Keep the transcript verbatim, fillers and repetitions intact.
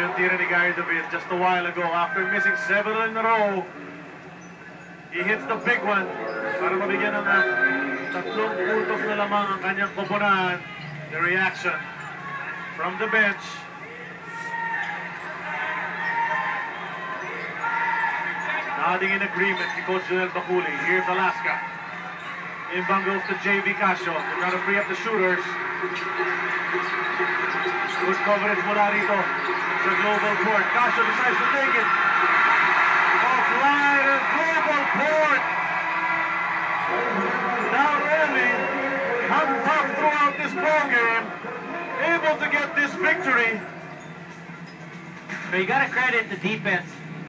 yung tira ni Gary David just a while ago. After missing several in a row, he hits the big one para mabigyan ng uh, tatlong puntos na lamang ang kanyang koponan. The reaction from the bench. Nodding in agreement to Coach Joel Baculi. Here's Alaska. Inbound goes to J V Casio. They're trying to free up the shooters. Good coverage mula rito sa global court. Casio decides to take it. Offline and global court. Now really, hung tough throughout this ball game. Able to get this victory. But you gotta credit the defense.